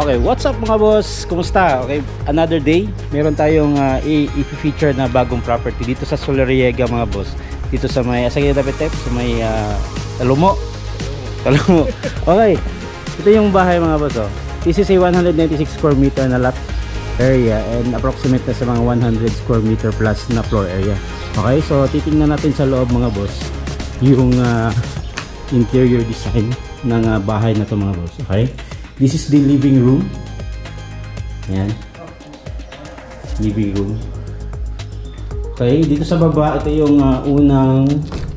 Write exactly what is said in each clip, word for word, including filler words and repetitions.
Okay, what's up mga boss? Kumusta? Okay, another day. Meron tayong uh, i-feature na bagong property dito sa Solariega mga boss. Dito sa may Asagay Dapetep, sa may uh, Talomo. Talomo. Okay. Ito yung bahay mga boss, oh. This is a one hundred ninety-six square meter na lot area and approximate na sa mga one hundred square meter plus na floor area. Okay, so titingnan natin sa loob mga boss yung uh, interior design ng uh, bahay na to mga boss. Okay, this is the living room. Ayan, living room. Okay, dito sa baba ito yung uh, unang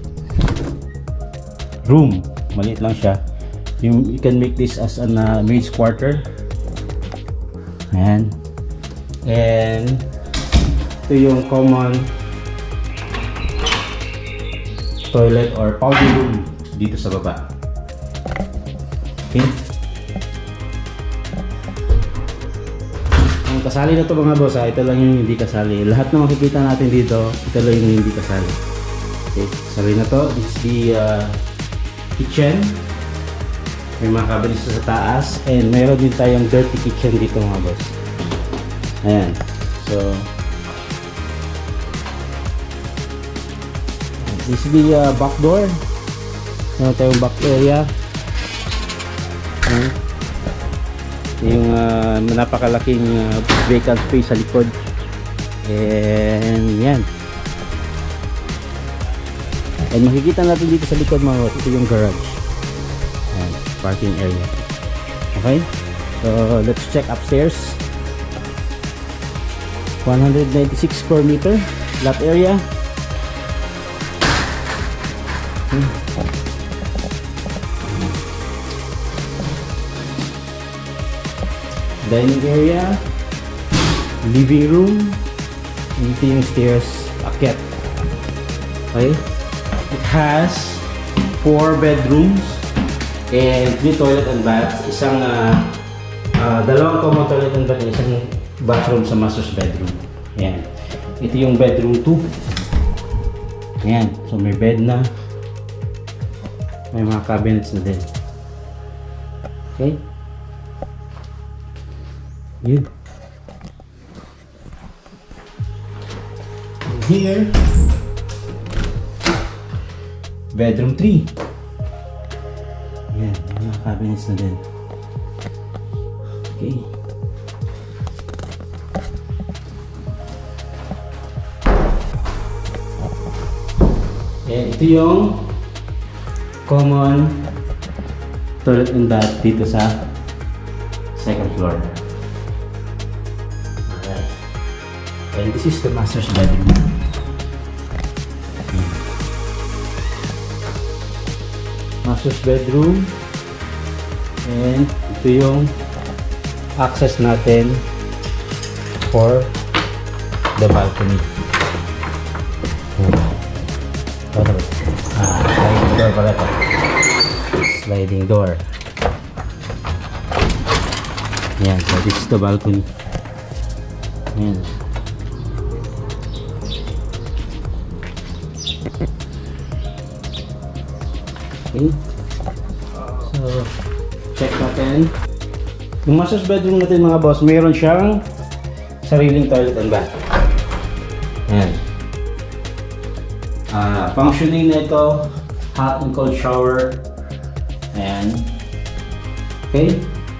room. Maliit lang siya. You, you can make this as an uh, maid's quarter. Ayan. And ito yung common toilet or powder room dito sa baba. Okay. Ang kasali na to mga boss, ha? Ito lang yung hindi kasali. Lahat na makikita natin dito, ito lang yung hindi kasali. Okay, kasali na to. This is the uh, kitchen. May mga cabinets sa taas and mayroon din tayong dirty kitchen dito mga boss. Ayan. So this is the uh, back door. Meron tayong back area. Ayan. Yung uh, napakalaking uh, vacant space sa likod. And yan. And makikita natin dito sa likod mga boss, ito yung garage. Ayan, parking area. Okay? So let's check upstairs. one hundred ninety-six square meter lot area. Hmm. Dining area, living room, ito yung stairs akyat. Okay, it has four bedrooms and three toilet and bath, isang uh, uh, dalawang common toilet and bath, isang bathroom sa master's bedroom. Ayan, ito yung bedroom two. Ayan, so may bed na, may mga cabinets na din. Okay, yun. And here, bedroom three. Ayan, may mga cabinets na din. Okay. Ayan, ito yung common toilet and bath dito sa second floor. Alright. And this is the master's bedroom. Ayan. Master's bedroom. And ito yung access natin for the balcony. Ah, sliding door pala ito. Sliding door. Ayan, so this is the balcony. Ayan. Okay. So, check natin. Yung master's bedroom natin mga boss, mayroon siyang sariling toilet and bath. Ayan. Uh, functioning na ito, hot and cold shower. Ayan. Okay.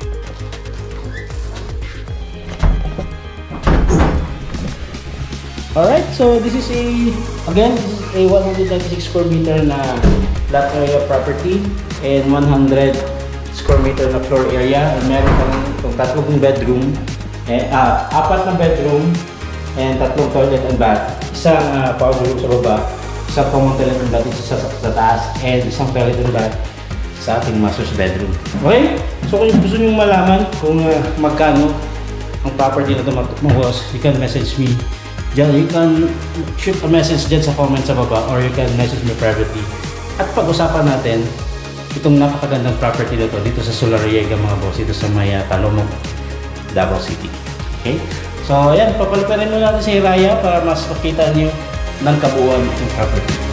Alright, so this is a, again, this is a one hundred ninety-six square meter na lot area property and one hundred square meter na floor area. And meron kang itong tatlong bedroom, eh, ah, apat na bedroom and tatlong toilet and bath. Isang uh, powder room sa baba, isang common toilet and bath sa, sa taas, and isang toilet and bath sa ating master's bedroom. Okay? So kung gusto nyo malaman kung uh, magkano ang property na ito mga boss, you can message me. Diyan, you can shoot a message dyan sa comment sa baba or you can message me privately. At pag-usapan natin itong napakagandang property na ito dito sa Solariega mga boss, dito sa may uh, Talomo, Davao City. Okay? So ayan, papaliparin mo natin si Raya para mas makita niyo ng kabuuan ng property.